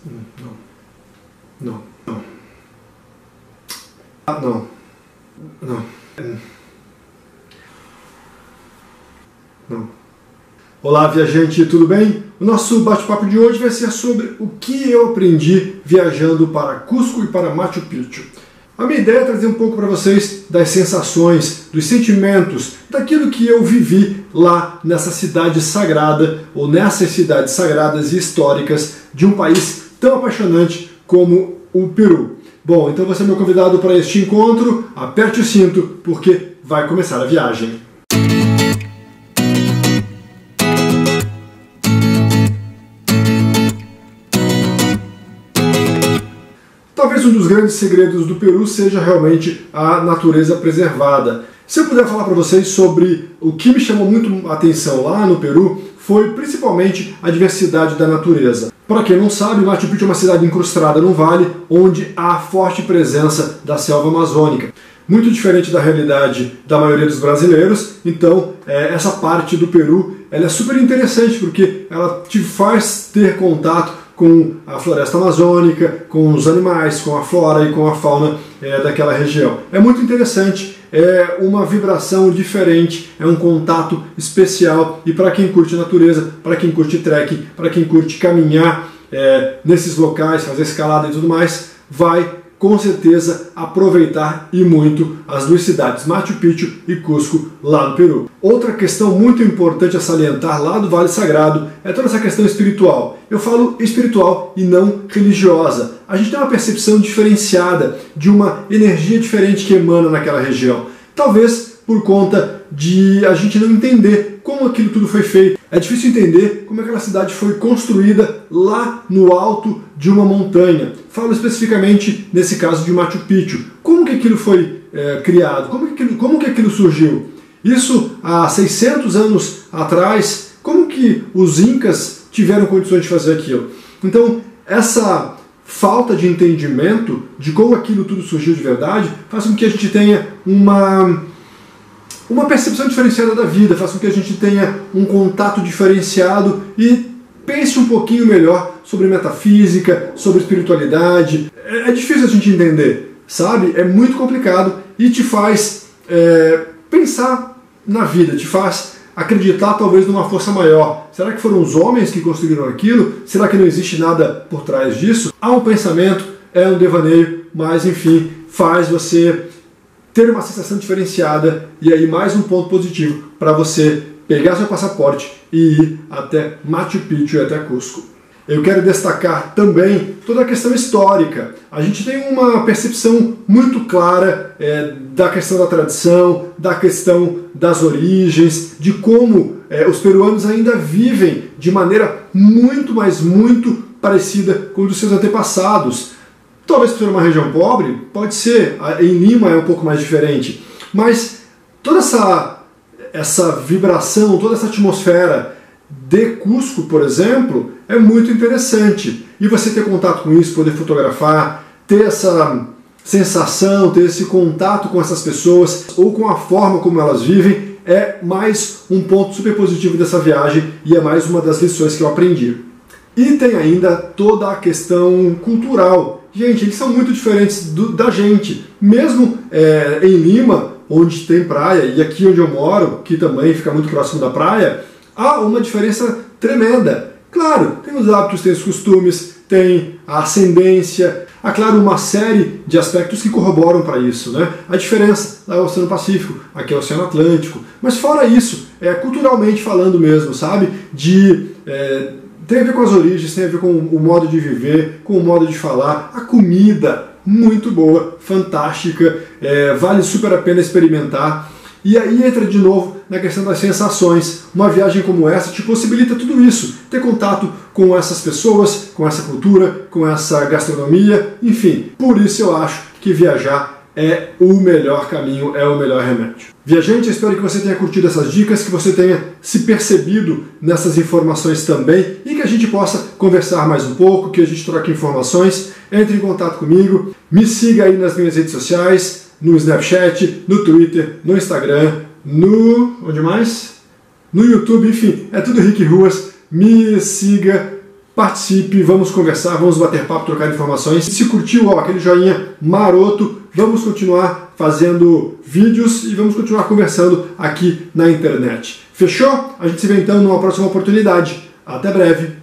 Não. Ah, não. Não. Não. Olá, viajante, tudo bem? O nosso bate-papo de hoje vai ser sobre o que eu aprendi viajando para Cusco e para Machu Picchu. A minha ideia é trazer um pouco para vocês das sensações, dos sentimentos, daquilo que eu vivi lá nessa cidade sagrada, ou nessas cidades sagradas e históricas de um país tão apaixonante como o Peru. Bom, então você é meu convidado para este encontro, aperte o cinto, porque vai começar a viagem. Talvez um dos grandes segredos do Peru seja realmente a natureza preservada. Se eu puder falar para vocês sobre o que me chamou muito a atenção lá no Peru, foi principalmente a diversidade da natureza. Para quem não sabe, Machu Picchu é uma cidade incrustada num vale onde há forte presença da selva amazônica. Muito diferente da realidade da maioria dos brasileiros, então essa parte do Peru ela é super interessante porque ela te faz ter contato com a floresta amazônica, com os animais, com a flora e com a fauna daquela região. É muito interessante, é uma vibração diferente, é um contato especial e para quem curte natureza, para quem curte trekking, para quem curte caminhar nesses locais, fazer escalada e tudo mais, vai com certeza aproveitar e muito as duas cidades, Machu Picchu e Cusco, lá no Peru. Outra questão muito importante a salientar lá do Vale Sagrado é toda essa questão espiritual. Eu falo espiritual e não religiosa. A gente tem uma percepção diferenciada de uma energia diferente que emana naquela região. Talvez por conta de a gente não entender como aquilo tudo foi feito. É difícil entender como aquela cidade foi construída lá no alto de uma montanha. Falo especificamente nesse caso de Machu Picchu. Como que aquilo foi criado? Como que aquilo surgiu? Isso há 600 anos atrás, como que os incas tiveram condições de fazer aquilo? Então, essa falta de entendimento de como aquilo tudo surgiu de verdade faz com que a gente tenha uma percepção diferenciada da vida, faz com que a gente tenha um contato diferenciado e pense um pouquinho melhor sobre metafísica, sobre espiritualidade. É difícil a gente entender, sabe? É muito complicado e te faz pensar na vida, te faz acreditar talvez numa força maior. Será que foram os homens que construíram aquilo? Será que não existe nada por trás disso? Há um pensamento, é um devaneio, mas enfim, faz você ter uma sensação diferenciada e aí mais um ponto positivo para você pegar seu passaporte e ir até Machu Picchu e até Cusco. Eu quero destacar também toda a questão histórica. A gente tem uma percepção muito clara da questão da tradição, da questão das origens, de como os peruanos ainda vivem de maneira muito, mas muito parecida com os dos seus antepassados. Talvez por ser uma região pobre, pode ser, em Lima é um pouco mais diferente, mas toda essa vibração, toda essa atmosfera de Cusco, por exemplo, é muito interessante. E você ter contato com isso, poder fotografar, ter essa sensação, ter esse contato com essas pessoas ou com a forma como elas vivem, é mais um ponto super positivo dessa viagem e é mais uma das lições que eu aprendi. E tem ainda toda a questão cultural. Gente, eles são muito diferentes da gente. Mesmo em Lima, onde tem praia, e aqui onde eu moro, que também fica muito próximo da praia, há uma diferença tremenda. Claro, tem os hábitos, tem os costumes, tem a ascendência, há, claro, uma série de aspectos que corroboram para isso, né? A diferença lá é o Oceano Pacífico, aqui é o Oceano Atlântico. Mas fora isso, culturalmente falando mesmo, sabe? Tem a ver com as origens, tem a ver com o modo de viver, com o modo de falar, a comida muito boa, fantástica, vale super a pena experimentar. E aí entra de novo na questão das sensações. Uma viagem como essa te possibilita tudo isso, ter contato com essas pessoas, com essa cultura, com essa gastronomia, enfim. Por isso eu acho que viajar é o melhor caminho, é o melhor remédio. Viajante, eu espero que você tenha curtido essas dicas, que você tenha se percebido nessas informações também e que a gente possa conversar mais um pouco, que a gente troque informações. Entre em contato comigo, me siga aí nas minhas redes sociais, no Snapchat, no Twitter, no Instagram, onde mais? No YouTube, enfim, é tudo Rick Ruas. Me siga, participe, vamos conversar, vamos bater papo, trocar informações. Se curtiu, ó, aquele joinha maroto, vamos continuar fazendo vídeos e vamos continuar conversando aqui na internet. Fechou? A gente se vê então numa próxima oportunidade. Até breve!